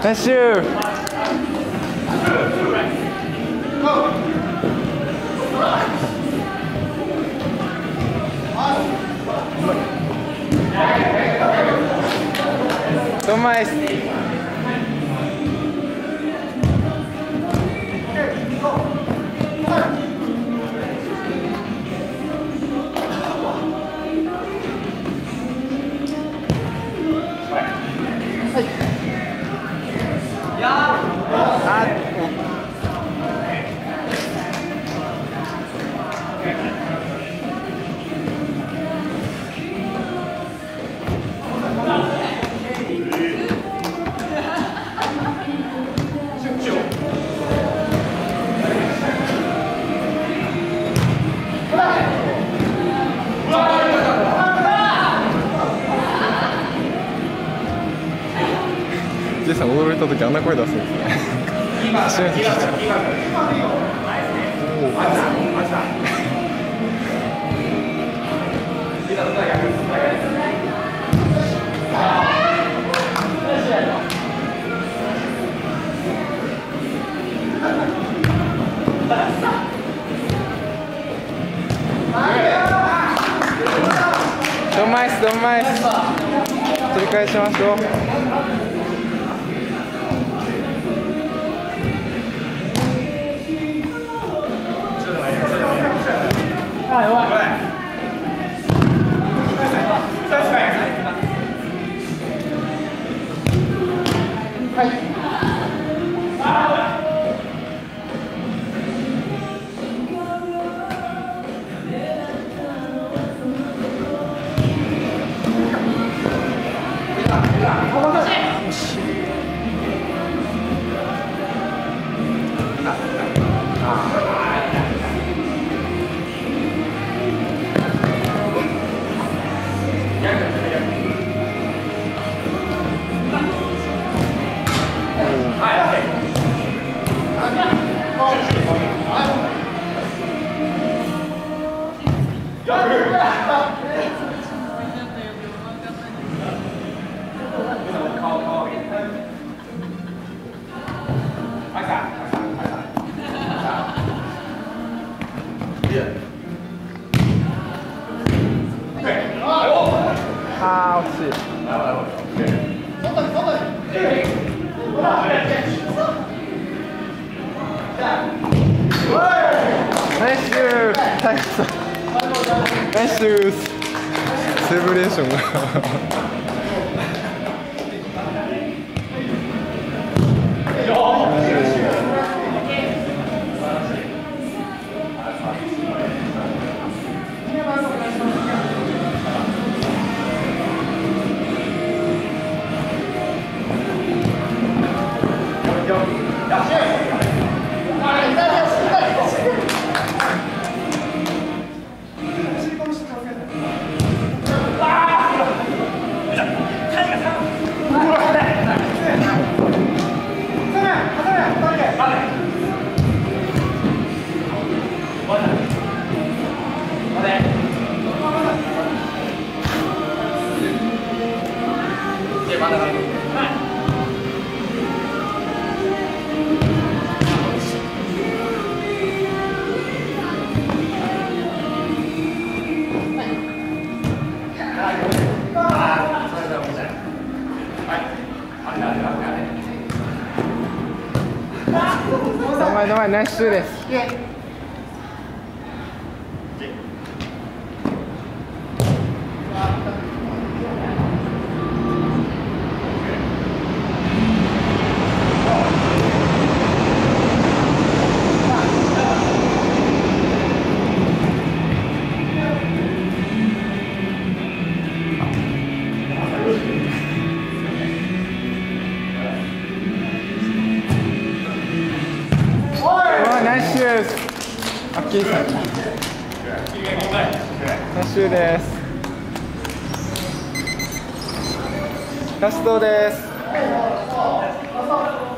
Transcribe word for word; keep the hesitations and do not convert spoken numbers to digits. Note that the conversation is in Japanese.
ナイスシュー。ドンマイス。ジェイさん驚いた時あんな声出すんですね。初めて聞いた。ドンマイス、ドンマイス。取り返しましょう。はい。あー、惜しい。ナイスシュー。ナイスシュー。セレブレーションがの前ナイスシューです。ナイスシューです。アッキーさん。ナイスシューです。ラストです。